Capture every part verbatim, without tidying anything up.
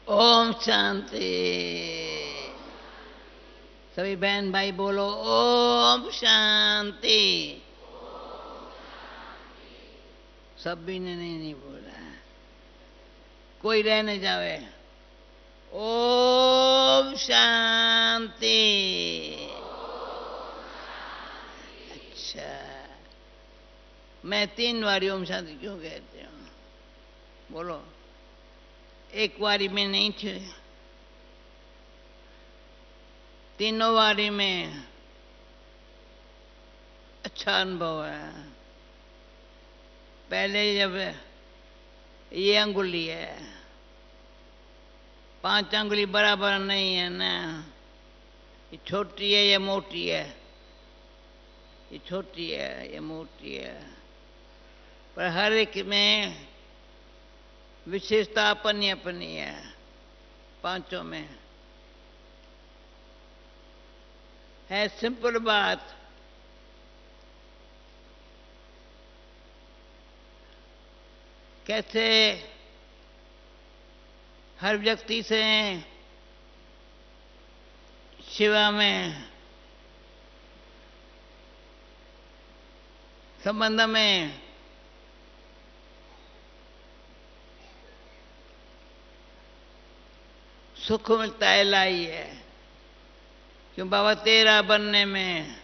ओम शांति। सभी बहन भाई बोलो ओम शांति। सभी ने नहीं नहीं बोला, कोई रह न जावे। ओम शांति। अच्छा, मैं तीन बारी ओम शांति क्यों कहते हूँ बोलो? एक बारी में नहीं थे, तीनों बारी में अच्छा अनुभव है। पहले जब ये अंगुली है, पांच अंगुली बराबर नहीं है ना, ये छोटी है ये मोटी है, ये छोटी है ये मोटी है, पर हर एक में विशेषता अपनी अपनी है। पांचों में है सिंपल बात। कैसे हर व्यक्ति से शिवा में संबंध में सुख मिलता है, लाई है। क्यों बाबा तेरा बनने में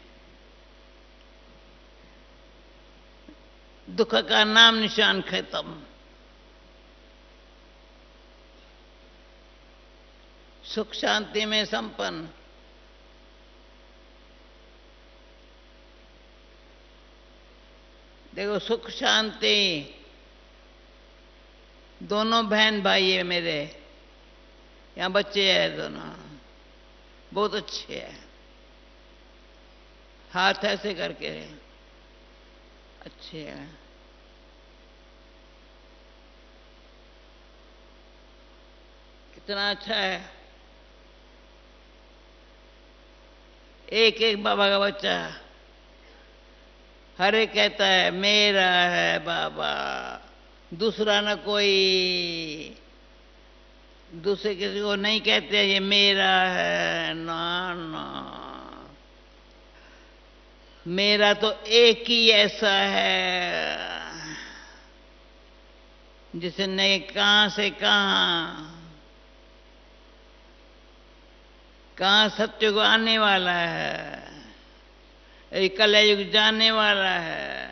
दुख का नाम निशान खत्म। सुख शांति में संपन्न। देखो सुख शांति दोनों बहन भाई है मेरे, यहाँ बच्चे हैं दोनों, बहुत अच्छे हैं। हाथ ऐसे करके अच्छे हैं। कितना अच्छा है। एक एक बाबा का बच्चा हर एक कहता है मेरा है बाबा, दूसरा ना कोई, दूसरे किसी को नहीं कहते ये मेरा है, ना ना, मेरा तो एक ही ऐसा है जिसने कहां से कहां कहां सत्य को आने वाला है, ये कलयुग जाने वाला है,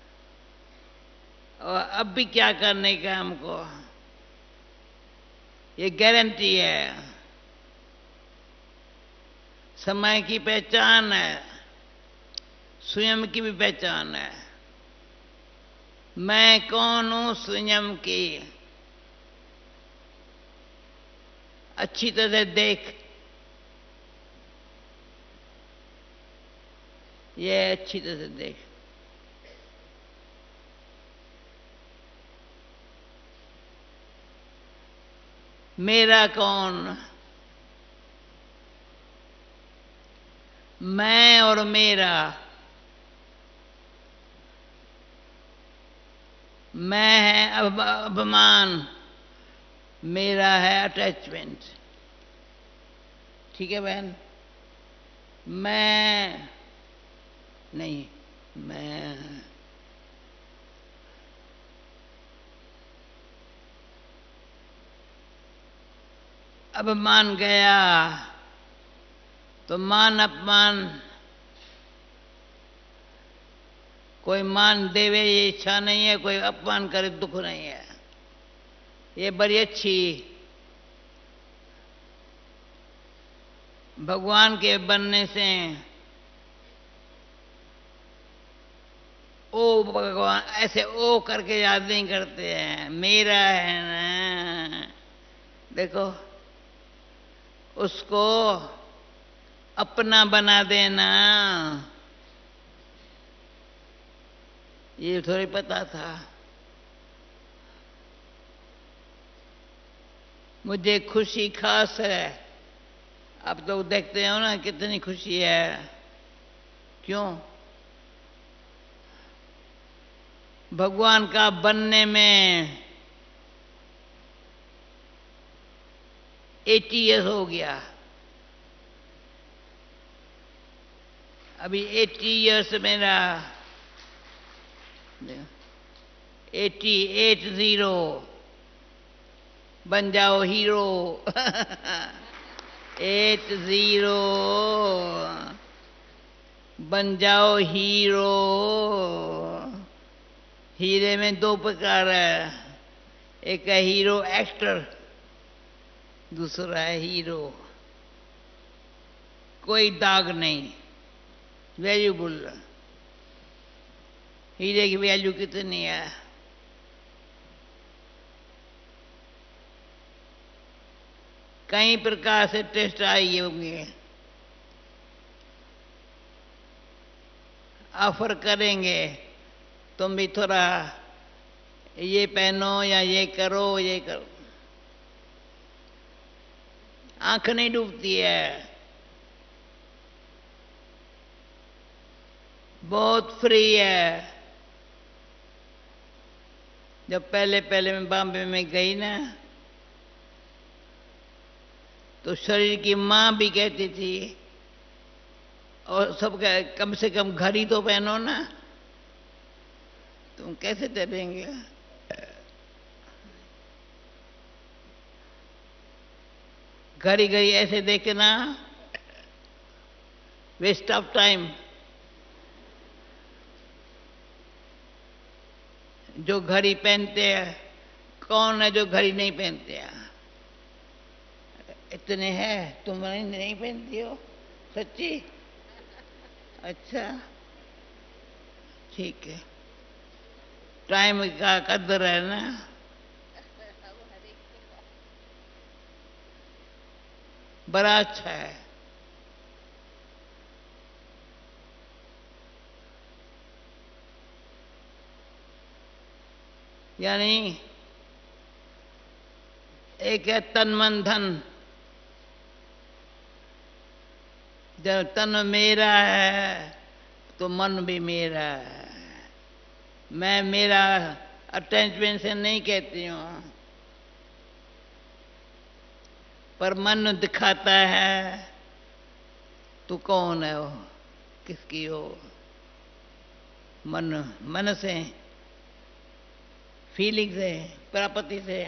और अब भी क्या करने का हमको, ये गारंटी है। समय की पहचान है, स्वयं की भी पहचान है। मैं कौन हूं स्वयं की अच्छी तरह देख, ये अच्छी तरह से देख। मेरा कौन? मैं और मेरा। मैं है अब अभिमान, मेरा है अटैचमेंट। ठीक है बहन? मैं नहीं, मैं अब मान गया तो मान अपमान, कोई मान देवे ये इच्छा नहीं है, कोई अपमान करे दुख नहीं है। ये बड़ी अच्छी भगवान के बनने से ओ भगवान ऐसे ओ करके याद नहीं करते हैं, मेरा है ना। देखो उसको अपना बना देना, ये थोड़ी पता था। मुझे खुशी खास है। आप तो देखते हो ना कितनी खुशी है। क्यों? भगवान का बनने में एटी ईयर्स हो गया। अभी एटी ईयर्स मेरा एटी एट जीरो बन जाओ हीरो। एट जीरो बन जाओ हीरो। हीरे में दो प्रकार है, एक है हीरो एक्टर, दूसरा है हीरो। कोई दाग नहीं, वैल्यूबल। हीरे की वैल्यू कितनी है? कई प्रकार से टेस्ट आई होंगे, ऑफर करेंगे तुम भी थोड़ा ये पहनो या ये करो ये करो, आंख नहीं डूबती है। बहुत फ्री है। जब पहले पहले मैं बॉम्बे में गई ना, तो शरीर की माँ भी कहती थी, और सब कम से कम घड़ी तो पहनो ना, तुम कैसे चलेंगे? घड़ी घड़ी ऐसे देखना, वेस्ट ऑफ टाइम। जो घड़ी पहनते हैं, कौन है जो घड़ी नहीं पहनते हैं? इतने हैं, तुम नहीं पहनती हो? सच्ची? अच्छा, ठीक है। टाइम का कदर है ना। बड़ा अच्छा है। यानी एक है तन मन धन। जब तन मेरा है तो मन भी मेरा है। मैं मेरा अटैचमेंट से नहीं कहती हूं, पर मन दिखाता है तू कौन है, वो किसकी हो। मन मन से, फीलिंग से, प्रापति से।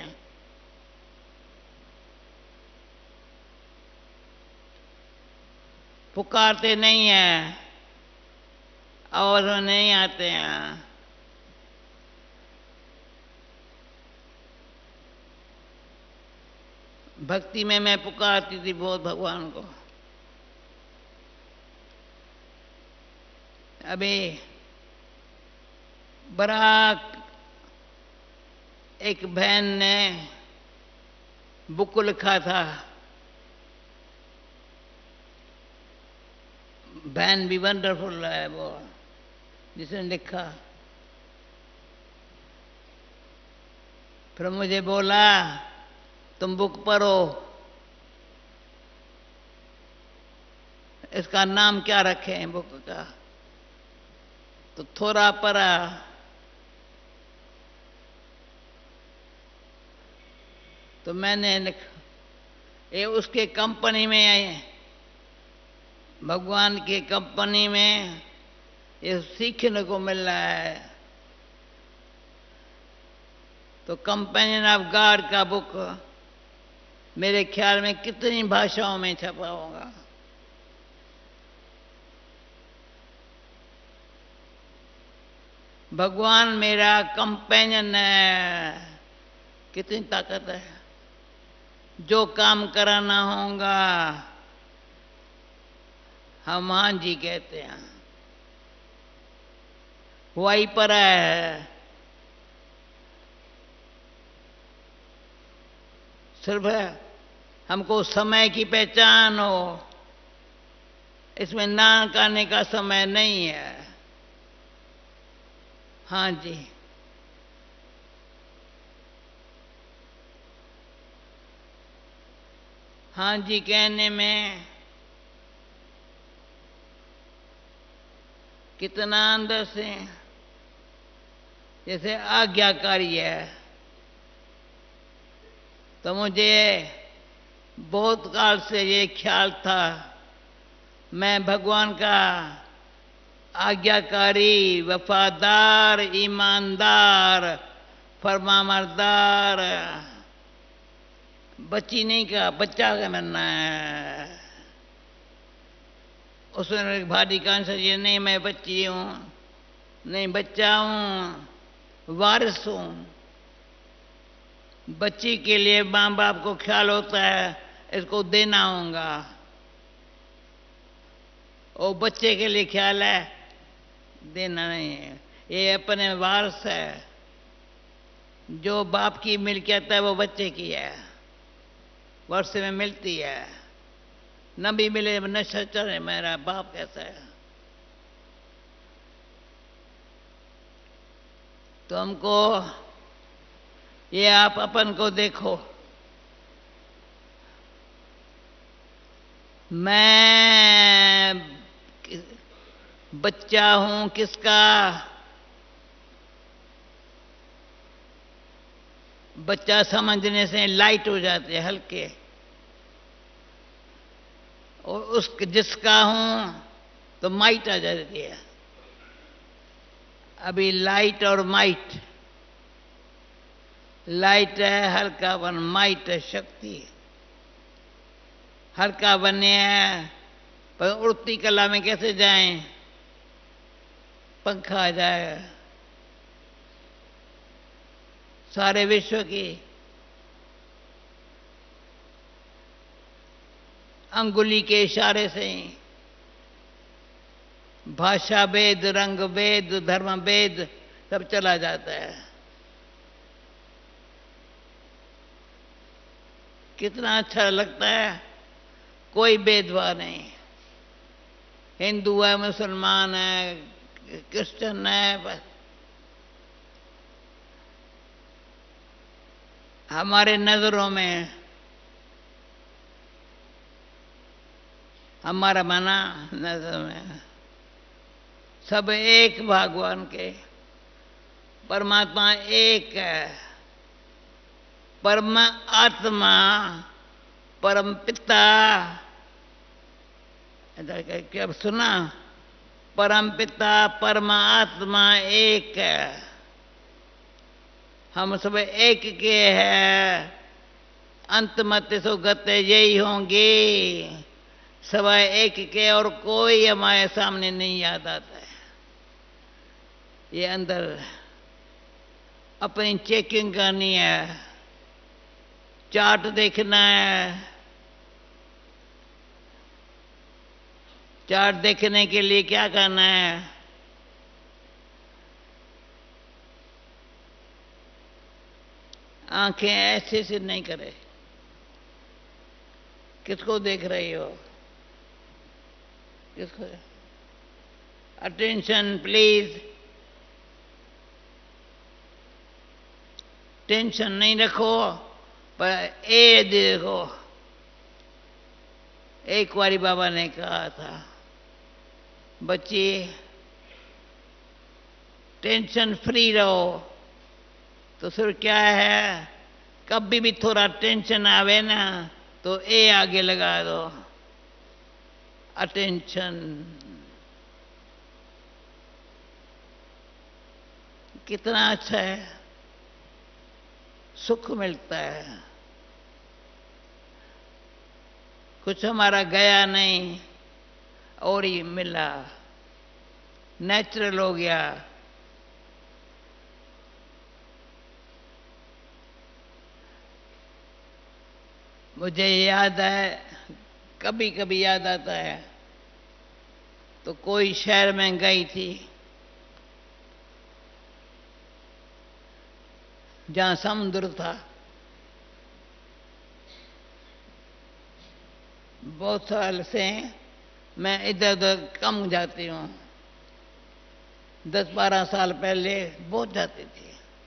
पुकारते नहीं है, आवाज में नहीं आते हैं। भक्ति में मैं पुकारती थी बहुत भगवान को। अभी बड़ा एक बहन ने बुक लिखा था, बहन भी वंडरफुल है वो, जिसने लिखा। फिर मुझे बोला तुम बुक पढ़ो, इसका नाम क्या रखें बुक का? तो थोड़ा पढ़ा, तो मैंने लिखा ये उसके कंपनी में है, भगवान की कंपनी में ये सीखने को मिल रहा है। तो कंपेनियन ऑफ गॉड का बुक मेरे ख्याल में कितनी भाषाओं में छपा होगा। भगवान मेरा कंपेनियन है, कितनी ताकत है। जो काम कराना होगा हम हाँ जी कहते हैं, वही पर है। सिर्फ हमको समय की पहचान हो, इसमें ना करने का समय नहीं है। हाँ जी, हाँ जी कहने में कितना अंदर से जैसे आज्ञाकारी है। तो मुझे बहुत काल से ये ख्याल था, मैं भगवान का आज्ञाकारी, वफादार, ईमानदार, फरमाबरदार बच्ची नहीं का बच्चा का बनना है। उसने भारी कान से ये नहीं मैं बच्ची हूं, नहीं बच्चा हूं, वारिस हूं। बच्ची के लिए माँ बाप को ख्याल होता है इसको देना होगा, और बच्चे के लिए ख्याल है देना नहीं है। ये अपने वारस है, जो बाप की मिल्कियत है वो बच्चे की है, वर्ष में मिलती है, न भी मिले न चले मेरा बाप कैसा है। तो हमको ये आप अपन को देखो, मैं बच्चा हूं किसका? बच्चा समझने से लाइट हो जाते हैं हल्के, और उस जिसका हूं तो माइट आ जाती है। अभी लाइट और माइट, लाइट है हल्कापन, माइट है शक्ति। हल्का बने हैं पर उड़ती कला में कैसे जाएं? पंखा आ जाए सारे विश्व की। अंगुली के इशारे से ही भाषा भेद, रंग भेद, धर्म भेद सब चला जाता है। कितना अच्छा लगता है, कोई भेदभाव नहीं। हिंदू है, मुसलमान है, क्रिश्चियन है, बस हमारे नजरों में हमारा मना नजर में सब एक भगवान के, परमात्मा एक है। परम आत्मा, परम पिता, क्या सुना? परम पिता परम आत्मा एक है। हम सब एक के हैं, अंत मत सो गते यही होंगे। सवाए एक के और कोई हमारे सामने नहीं याद आता है। ये अंदर अपनी चेकिंग करनी है, चार्ट देखना है। चार्ट देखने के लिए क्या करना है? आंखें ऐसे से नहीं करे। किसको देख रही हो? किसको? Attention please. टेंशन नहीं रखो, पर ए देखो। एक बारी बाबा ने कहा था, बच्ची टेंशन फ्री रहो। तो फिर क्या है, कभी भी थोड़ा टेंशन आवे ना तो ए आगे लगा दो, अटेंशन। कितना अच्छा है, सुख मिलता है। कुछ हमारा गया नहीं और ही मिला, नेचुरल हो गया। मुझे याद है, कभी कभी याद आता है, तो कोई शहर में गई थी जहां समुद्र था। बहुत साल से मैं इधर उधर कम जाती हूँ। दस बारह साल पहले बहुत जाती थी।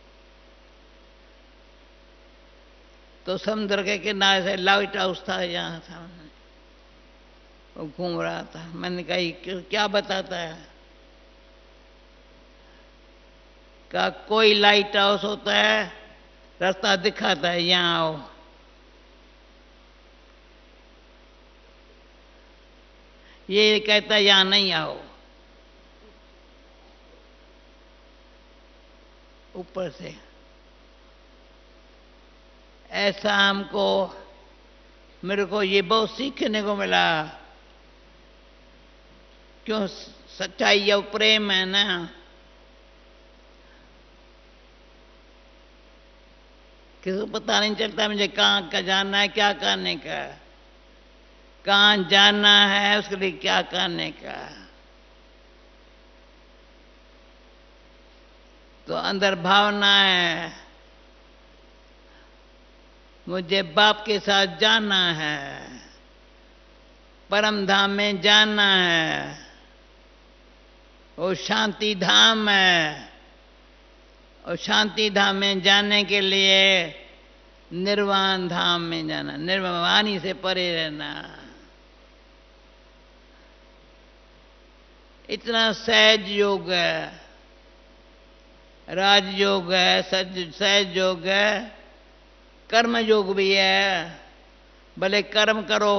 तो समुद्र के किनारे से लाइट हाउस था, यहाँ सामने वो घूम रहा था। मैंने कहा क्या बताता है? कहा कोई लाइट हाउस होता है, रास्ता दिखाता है, यहाँ आओ। ये कहता यहां नहीं आओ, ऊपर से। ऐसा हमको, मेरे को ये बहुत सीखने को मिला। क्यों? सच्चाई और प्रेम है ना। किसी को पता नहीं चलता मुझे कहाँ का जाना है, क्या करने का, कहाँ जाना है, उसके लिए क्या करने का। तो अंदर भावना है, मुझे बाप के साथ जाना है, परम धाम में जाना है, वो शांति धाम है। और शांति धाम में जाने के लिए निर्वाण धाम में जाना, निर्वाणी से परे रहना। इतना सहज योग है, राजयोग है, सज सहज योग है, कर्म योग भी है। भले कर्म करो,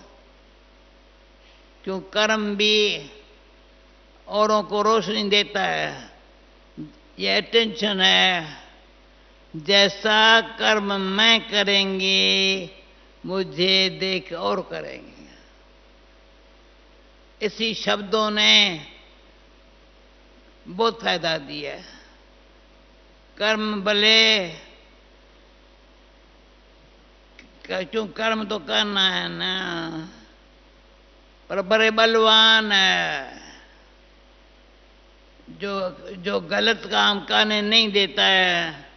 क्यों? कर्म भी औरों को रोशनी देता है। ये अटेंशन है, जैसा कर्म मैं करेंगे मुझे देख और करेंगे। इसी शब्दों ने बहुत फायदा दिया। कर्म भले, क्यों? कर्म तो करना है ना, पर बड़े बलवान है जो जो गलत काम करने नहीं देता है,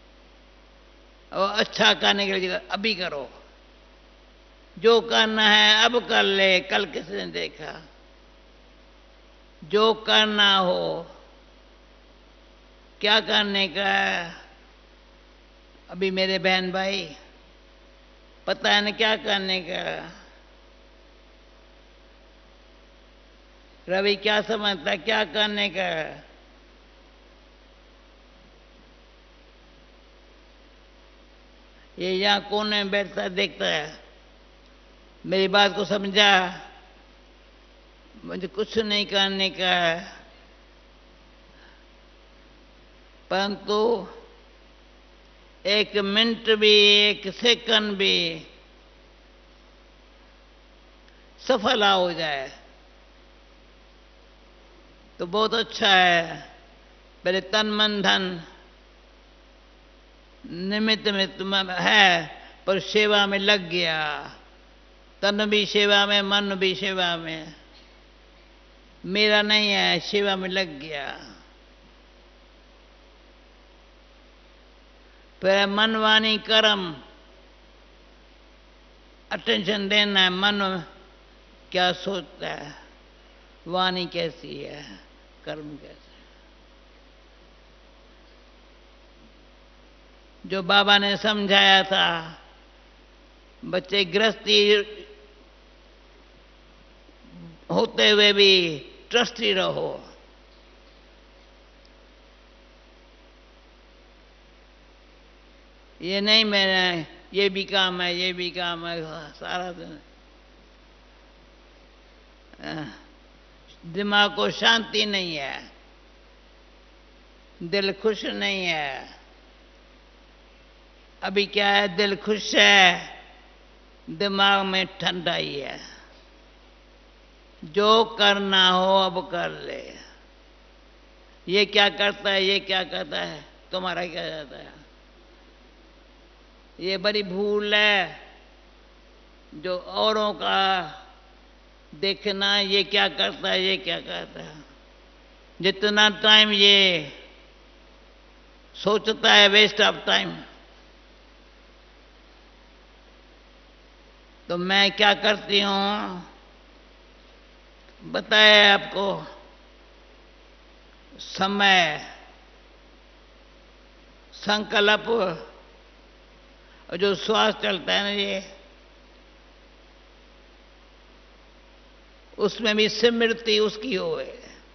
और अच्छा करने के लिए अभी करो, जो करना है अब कर ले, कल किसने देखा। जो करना हो, क्या करने का है। अभी मेरे बहन भाई, पता है ना क्या करने का। रवि क्या समझता, क्या करने का है। ये यहां कोने में बैठता देखता है, मेरी बात को समझा, मुझे कुछ नहीं करने का है। परंतु एक मिनट भी, एक सेकंड भी सफल हो जाए तो बहुत अच्छा है। पहले तन मन धन निमित्त में तुम है, पर सेवा में लग गया। तन भी सेवा में, मन भी सेवा में, मेरा नहीं है, सेवा में लग गया। फिर मन वाणी कर्म, अटेंशन देना है। मन क्या सोचता है, वाणी कैसी है, कर्म कैसे। जो बाबा ने समझाया था, बच्चे गृहस्थी होते हुए भी ट्रस्टी रहो। ये नहीं मैंने, ये भी काम है, ये भी काम है, सारा दिन दिमाग को शांति नहीं है, दिल खुश नहीं है। अभी क्या है, दिल खुश है, दिमाग में ठंडाई है। जो करना हो अब कर ले। ये क्या करता है, ये क्या करता है, तुम्हारा क्या जाता है। ये बड़ी भूल है, जो औरों का देखना, ये क्या करता है, ये क्या करता है। जितना टाइम ये सोचता है, वेस्ट ऑफ टाइम। तो मैं क्या करती हूं, बताया आपको। समय, संकल्प, और जो श्वास चलता है ना, ये उसमें भी स्मृति उसकी होए।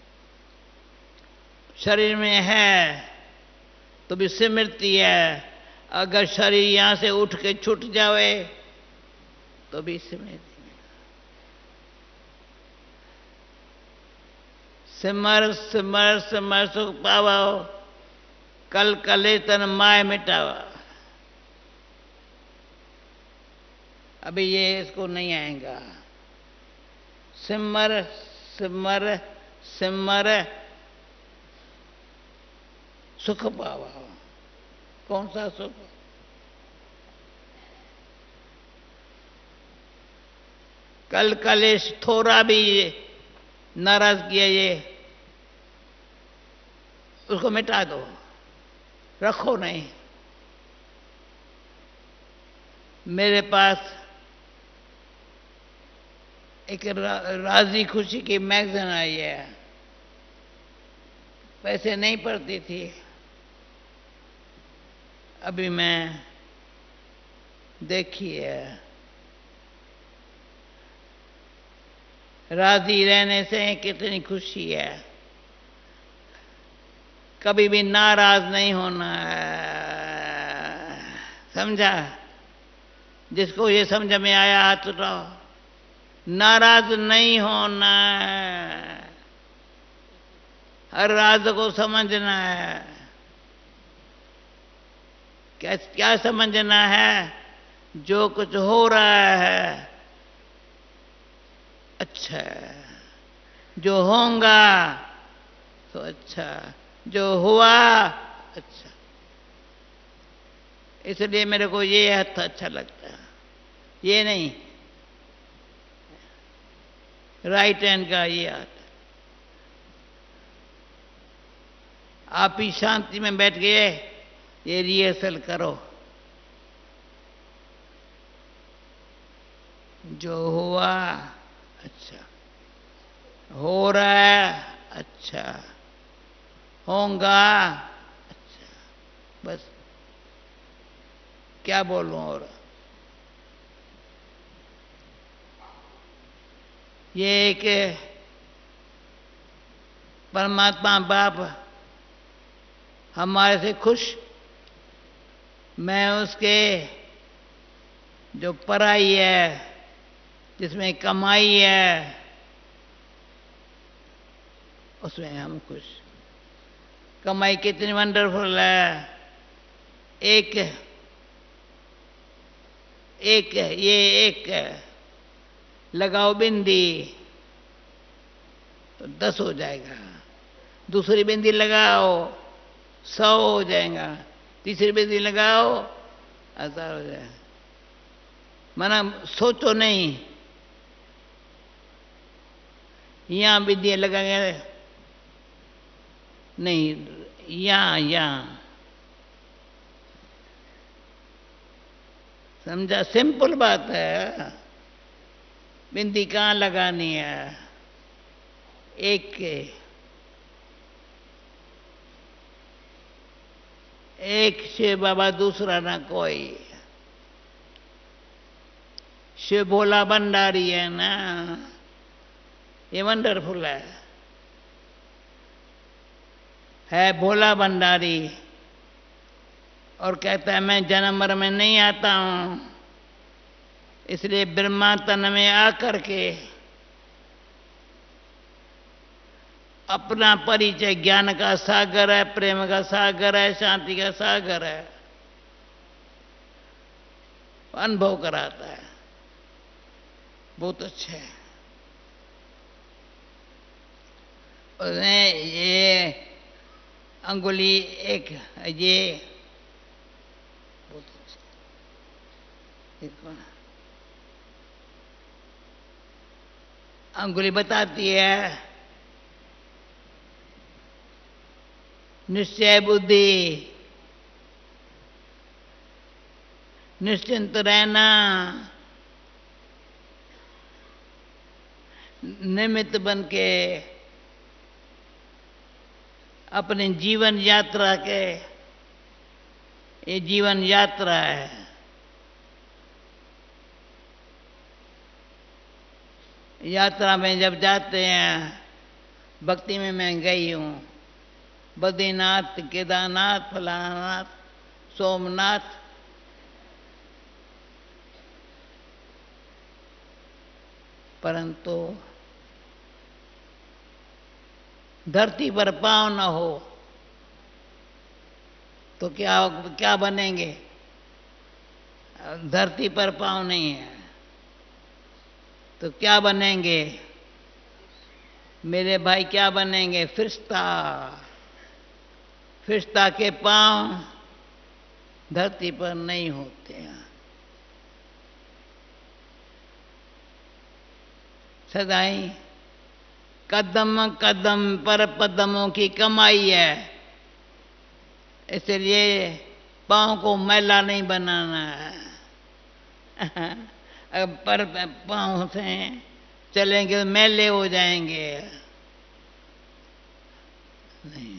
शरीर में है तो भी स्मृति है। अगर शरीर यहां से उठ के छूट जावे तो भी स्मृति। सिमर सिमर सिमर सुख पावा, कल कले तन माय मिटावा। अभी ये इसको नहीं आएगा। सिमर सिमर सिमर सुख पावा। कौन सा सुख? कल कलेश थोड़ा भी नाराज किया ये, उसको मिटा दो, रखो नहीं। मेरे पास एक रा, राजी खुशी की मैगजीन आई है, पैसे नहीं पड़ती थी, अभी मैं देखी है। राजी रहने से कितनी खुशी है। कभी भी नाराज नहीं होना है, समझा? जिसको ये समझ में आया हाथ उठाओ। नाराज नहीं होना है, हर राज को समझना है। क्या क्या समझना है? जो कुछ हो रहा है अच्छा, जो होगा तो अच्छा, जो हुआ अच्छा। इसलिए मेरे को ये हाथ अच्छा लगता है, ये नहीं राइट हैंड का ये हाथ। आप ही शांति में बैठ गए, ये रिहर्सल करो। जो हुआ अच्छा, हो रहा है अच्छा, होगा अच्छा, बस क्या बोलूं और। ये एक परमात्मा बाप हमारे से खुश, मैं उसके जो पराई है, जिसमें कमाई है, उसमें हम खुश। कमाई कितनी वंडरफुल है। एक एक ये एक लगाओ बिंदी तो दस हो जाएगा, दूसरी बिंदी लगाओ सौ हो जाएगा, तीसरी बिंदी लगाओ हजार हो जाएगा। माना सोचो नहीं, यहां बिंदियां लगाएंगे नहीं, यहां यहां। समझा? सिंपल बात है। बिंदी कहां लगानी है? एक के एक शिव बाबा, दूसरा ना कोई। शिव भोला भंडारी है ना, ये वंडरफुल है है भोला भंडारी। और कहता है मैं जन्म मर में नहीं आता हूं, इसलिए ब्रह्मा तन में आकर के अपना परिचय, ज्ञान का सागर है, प्रेम का सागर है, शांति का सागर है, अनुभव कराता है। बहुत अच्छा है। उसने ये अंगुली एक ये बहुत अच्छा देखो, अंगुली बताती है निश्चय बुद्धि, निश्चिंत रहना, निमित्त बन के अपने जीवन यात्रा के, ये जीवन यात्रा है। यात्रा में जब जाते हैं, भक्ति में मैं गई हूं, बद्रीनाथ, केदारनाथ, फलानाथ, सोमनाथ, परंतु धरती पर पांव न हो तो क्या क्या बनेंगे? धरती पर पांव नहीं है तो क्या बनेंगे मेरे भाई? क्या बनेंगे? फरिश्ता। फरिश्ता के पांव धरती पर नहीं होते हैं। सदाई कदम कदम पर पदमों की कमाई है, इसलिए पांव को मैला नहीं बनाना है। अब पर पांव से चलेंगे तो मैले हो जाएंगे। नहीं,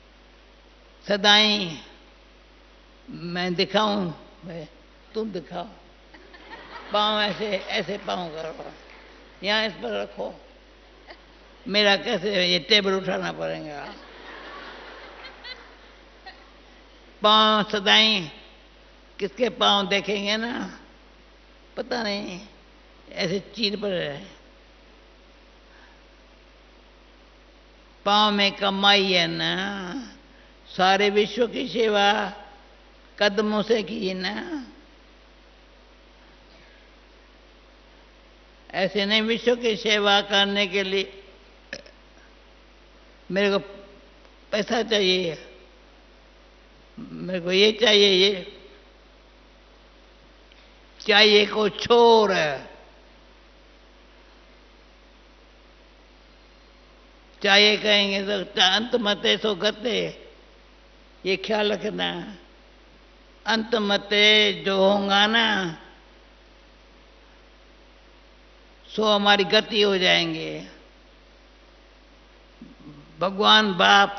सदाई मैं दिखाऊं? तुम दिखाओ। पांव ऐसे ऐसे पांव करो, यहाँ इस पर रखो। मेरा कैसे? ये टेबल उठाना पड़ेगा। पांव सदाई किसके पांव देखेंगे ना, पता नहीं ऐसे चीर पर है। पांव में कमाई है ना, सारे विश्व की सेवा कदमों से की ना। ऐसे नहीं, विश्व की सेवा करने के लिए मेरे को पैसा चाहिए, मेरे को ये चाहिए, ये चाहिए को छोड़। चाहिए कहेंगे तो अंत मते सो गते, ये ख्याल रखना। अंत मते जो होगा ना सो हमारी गति हो जाएंगे। भगवान बाप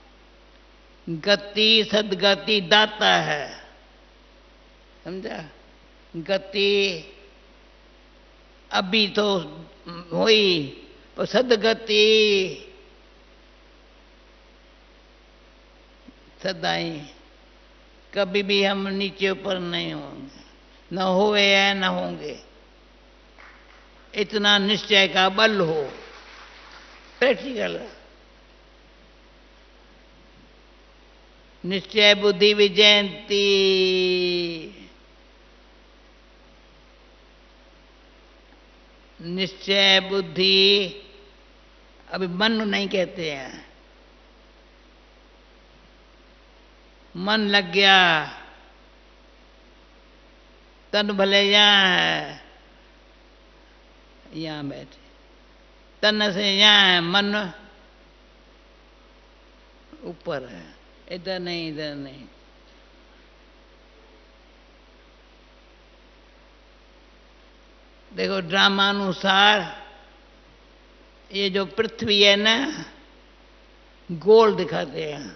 गति सदगति दाता है, समझा? गति अभी तो हुई, पर सदगति सदाई कभी भी हम नीचे ऊपर नहीं होंगे, न हुए या न होंगे। इतना निश्चय का बल हो। प्रैक्टिकल निश्चय बुद्धि विजयंती। निश्चय बुद्धि अभी मन नहीं कहते हैं। मन लग गया, तन भले यहाँ है, यहाँ बैठे, तन से यहाँ है, मन ऊपर है, इधर नहीं, इधर नहीं। देखो ड्रामानुसार ये जो पृथ्वी है ना गोल दिखाते हैं,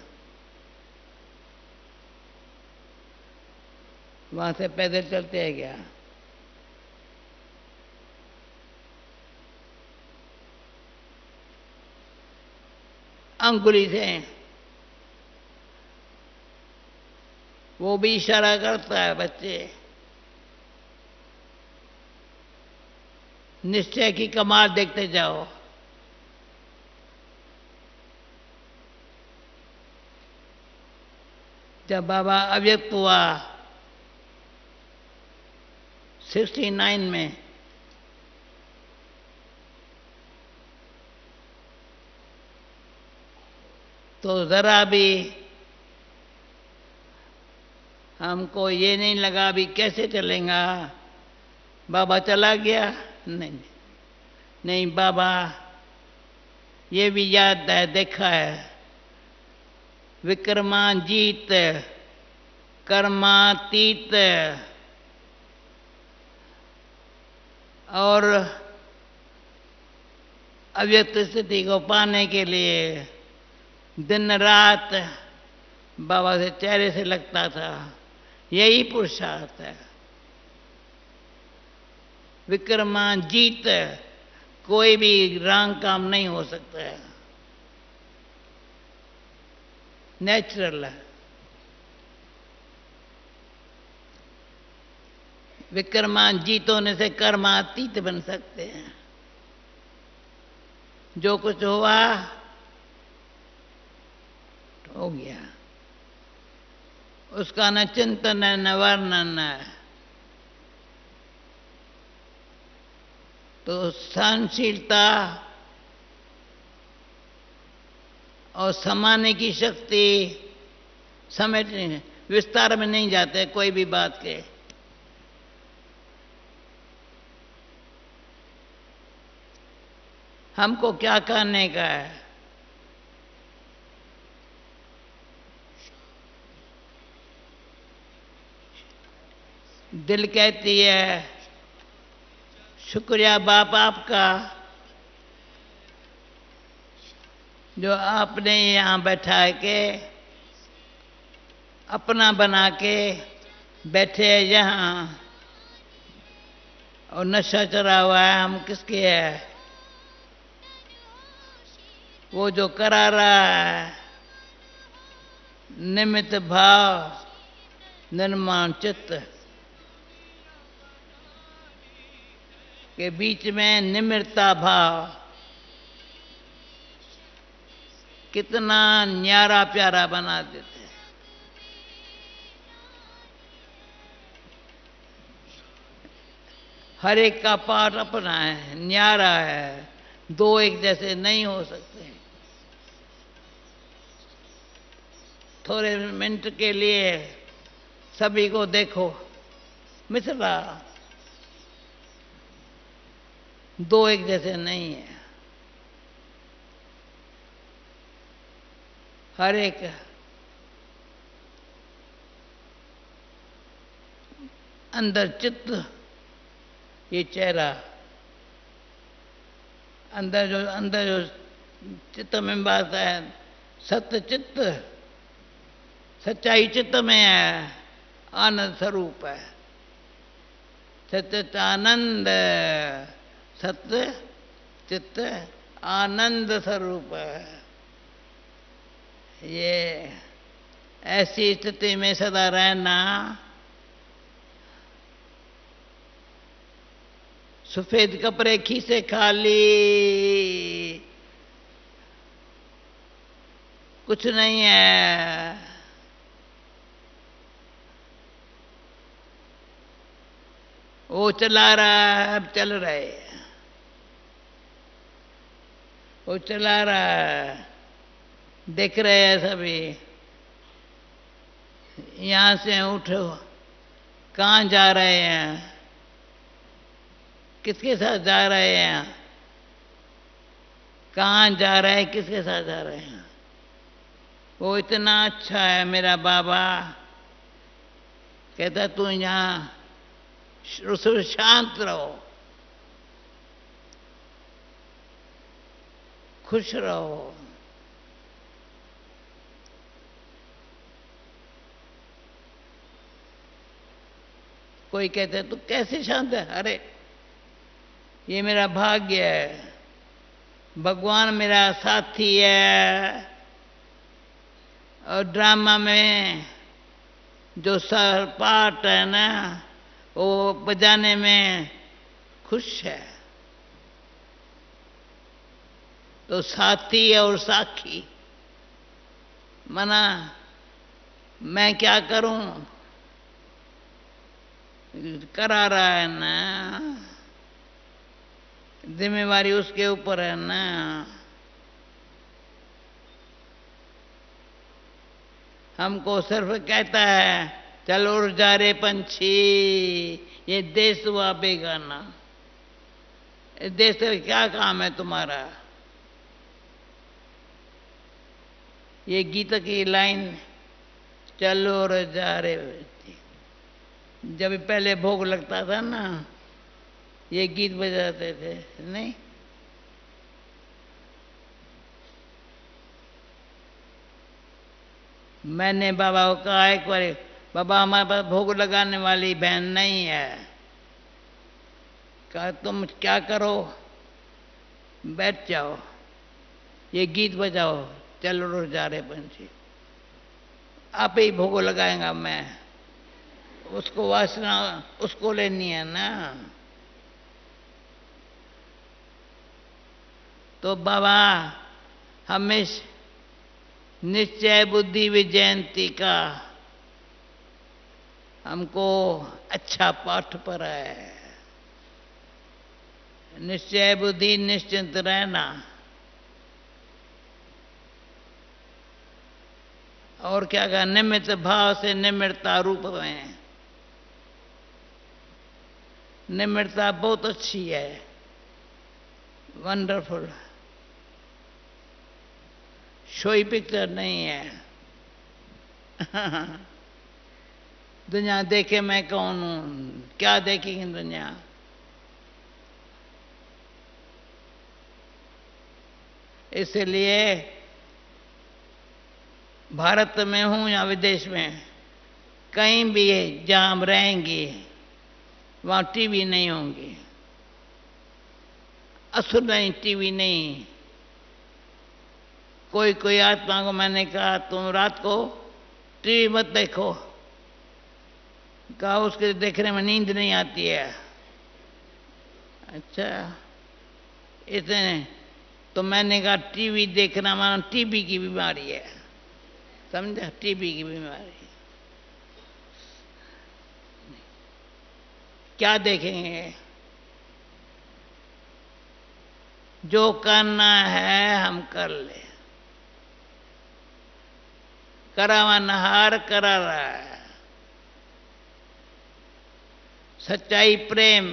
वहां से पैदल चलते हैं क्या? अंगुली से वो भी इशारा करता है। बच्चे निश्चय की कमाल देखते जाओ। जब बाबा अव्यक्त हुआ सिक्सटी नाइन में, तो जरा भी हमको ये नहीं लगा भी कैसे चलेगा, बाबा चला गया। नहीं नहीं, बाबा ये भी याद है, देखा है, विक्रमाजीत कर्मातीत और अव्यक्त स्थिति को पाने के लिए दिन रात बाबा से चेहरे से लगता था। यही पुरुषार्थ है। विक्रमाजीत कोई भी रंग काम नहीं हो सकता है, नेचुरल है। विक्रमाजीत होने से कर्मातीत बन सकते हैं। जो कुछ हुआ हो गया। उसका न चिंतन है न वर्णन है। तो सहनशीलता और समाने की शक्ति, समेटने विस्तार में नहीं जाते कोई भी बात के। हमको क्या करने का है? दिल कहती है शुक्रिया बाप आपका, जो आपने यहाँ बैठा के अपना बना के बैठे हैं यहाँ, और नशा चढ़ा हुआ है हम किसके है? वो जो करा रहा है निमित्त भाव निर्माण चित्त के बीच में निम्रता भाव, कितना न्यारा प्यारा बना देते। हर एक का पाठ अपना है, न्यारा है, दो एक जैसे नहीं हो सकते। थोड़े मिनट के लिए सभी को देखो, मिथिला दो एक जैसे नहीं है। हर एक अंदर चित्त, ये चेहरा अंदर जो अंदर जो चित्त में बात है, सत्य चित्त, सच्चाई चित्त में है, आनंद स्वरूप है, सच्चिदानंद, सत्य चित्त आनंद स्वरूप है। ये ऐसी स्थिति में सदा रहना, सफेद कपड़े खीसे खाली, कुछ नहीं है। वो चला रहा है, अब चल रहे, वो चला रहा है, देख रहे हैं सभी। यहां से उठो, कहाँ जा रहे हैं, किसके साथ जा रहे हैं, कहाँ जा रहे हैं, किसके साथ जा रहे हैं। वो इतना अच्छा है मेरा बाबा, कहता तू यहाँ शांत रहो, खुश रहो। कोई कहते है तू कैसे शांत है? अरे ये मेरा भाग्य है, भगवान मेरा साथी है, और ड्रामा में जो सर पार्ट है ना, वो बजाने में खुश है। तो साथी और साखी, मना मैं क्या करूं, करा रहा है ना, जिम्मेवारी उसके ऊपर है ना। हमको सिर्फ कहता है चल उड़ जा रे पंछी, ये देश हुआ बेगाना, इस देश से क्या काम है तुम्हारा। ये गीत की लाइन चल उड़ जा रे, जब पहले भोग लगता था ना, ये गीत बजाते थे नहीं। मैंने बाबा को कहा एक बार, बाबा हमारे पास भोग लगाने वाली बहन नहीं है। कहा तुम क्या करो, बैठ जाओ, ये गीत बजाओ, चल उड़ जा रे पंछी, आप ही भोग लगाएगा। मैं उसको वासना उसको लेनी है ना। तो बाबा हमेशा निश्चय बुद्धि विजयंती का हमको अच्छा पाठ पर है। निश्चय बुद्धि निश्चिंत रहना, और क्या कहा, निमित्त भाव से निमित्ता रूप में। निमित्ता बहुत अच्छी है, वंडरफुल। शोई पिक्चर नहीं है। दुनिया देखे मैं कौन हूं, क्या देखेंगे दुनिया। इसलिए भारत में हूं या विदेश में, कहीं भी जहां हम रहेंगे वहां टीवी नहीं होंगी। असुर नहीं, टीवी नहीं। कोई कोई आत्मा को मैंने कहा तुम रात को टीवी मत देखो, कहा उसके देखने में नींद नहीं आती है। अच्छा, इतने तो मैंने कहा टीवी देखना मानो टीबी की बीमारी है, समझा, टीबी की बीमारी। क्या देखेंगे? जो करना है हम कर ले। करावा नहार करा रहा है। सच्चाई प्रेम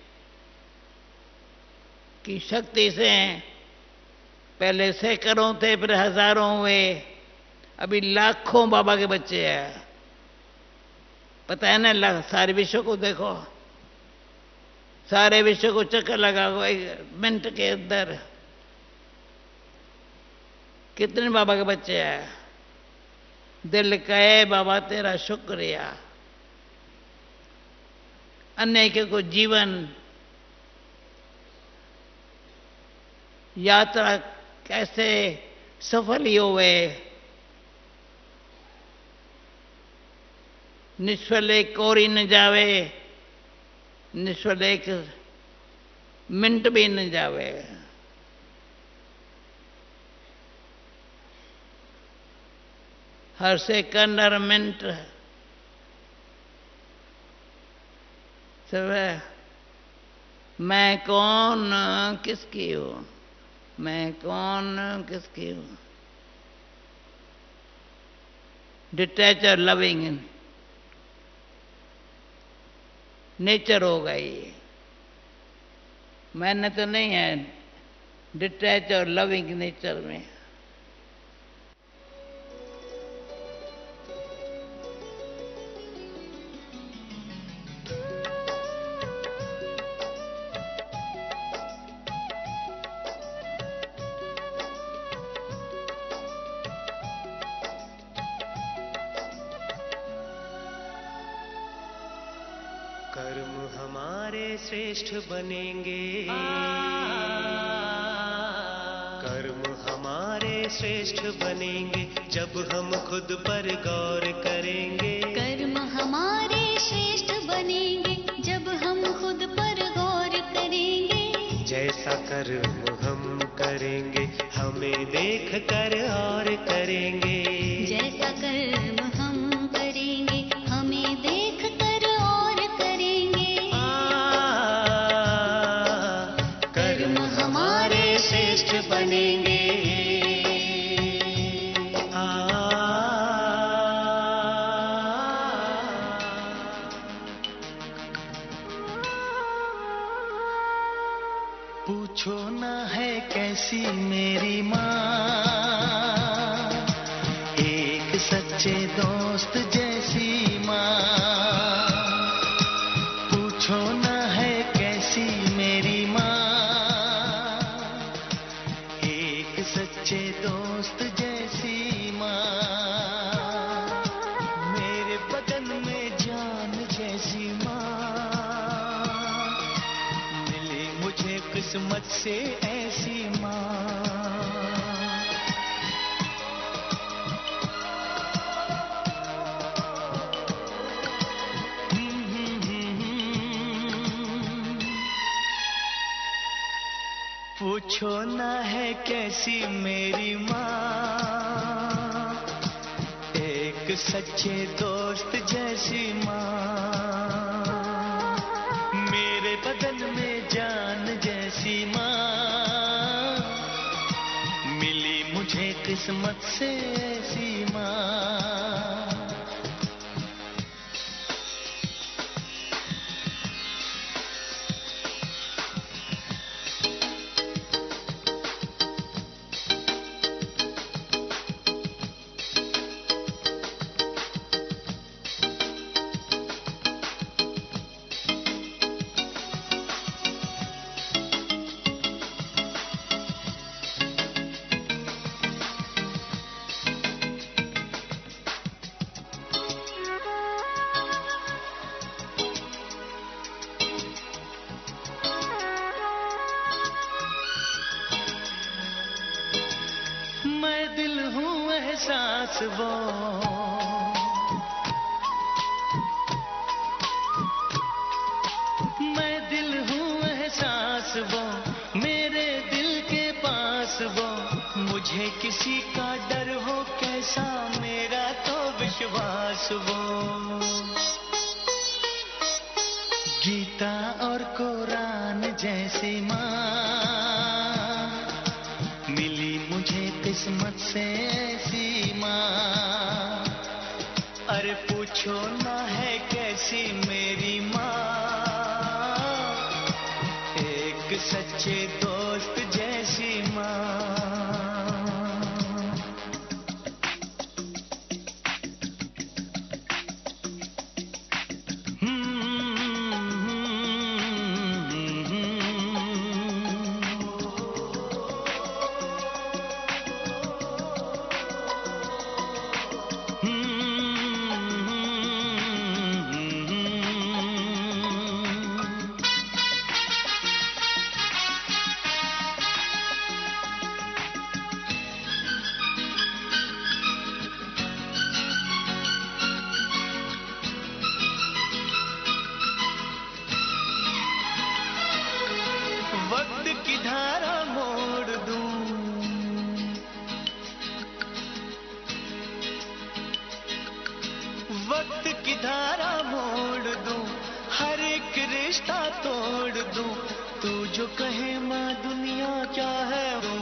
की शक्ति से पहले सैकड़ों थे, फिर हजारों हुए, अभी लाखों बाबा के बच्चे हैं। पता है ना, सारे विश्व को देखो, सारे विश्व को चक्कर लगा एक मिनट के अंदर कितने बाबा के बच्चे हैं। दिल कहे बाबा तेरा शुक्रिया। अनेक को जीवन यात्रा कैसे सफल ही हुए। निष्फल एक कोरी न जावे, निष्फल एक मिनट भी न जावे। हर सेकंड हर मिनट सब मैं कौन किसकी हूं, मैं कौन किसकी हूं। डिटैच और लविंग नेचर हो गई। मैंने तो नहीं है, डिटैच और लविंग नेचर में। कर्म हमारे श्रेष्ठ बनेंगे, कर्म हमारे श्रेष्ठ बनेंगे जब हम खुद पर गौर करेंगे। कर्म हमारे श्रेष्ठ बनेंगे जब हम खुद पर गौर करेंगे। जैसा कर्म हम करेंगे हमें देख कर और करेंगे। जैसा कर्म हम करेंगे हमें देख कर और करेंगे। कर्म हमारे श्रेष्ठ बनेंगे। पूछो ना है कैसी मेरी माँ, एक सच्चे दोस्त जैसी माँ। पूछो ना है कैसी मेरी माँ, एक सच्चे दोस्त जैसी माँ। मेरे बदन में जान जैसी माँ मिली मुझे किस्मत से ऐसी माँ। पूछो ना है कैसी मेरी माँ, सच्चे दोस्त जैसी माँ, मेरे बदन में जान जैसी माँ, मिली मुझे किस्मत से ऐसी माँ। मैं दिल हूँ एहसास वो, मैं दिल हूँ एहसास वो, मेरे दिल के पास वो, मुझे किसी का डर हो कैसा मेरा तो विश्वास वो। गीता और कुरान जैसी माँ, मिली मुझे किस्मत से ऐसी माँ। अरे पूछो ना है कैसी मेरी माँ, एक सच्चे दोस्त जैसी माँ। वक्त की धारा मोड़ दूं, वक्त की धारा मोड़ दूं, हर एक रिश्ता तोड़ दूं, तू जो कहे माँ दुनिया क्या है वो।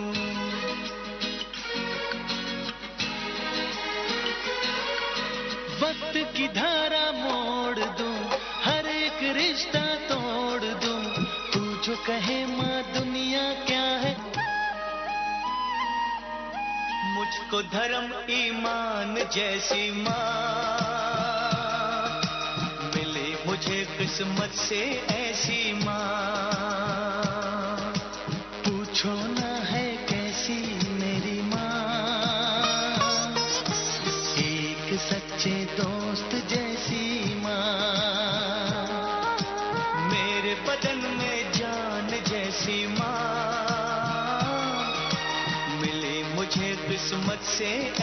वक्त की धारा मोड़ दूं, हर एक रिश्ता तोड़ दूं, जो कहे माँ दुनिया क्या है। मुझको धर्म ईमान जैसी माँ, मिले मुझे किस्मत से ऐसी माँ। पूछो ना है कैसी मेरी माँ, एक सच्चे दोस्त जैसी माँ, मेरे बदन में जैसी माँ, मिली मुझे किस्मत से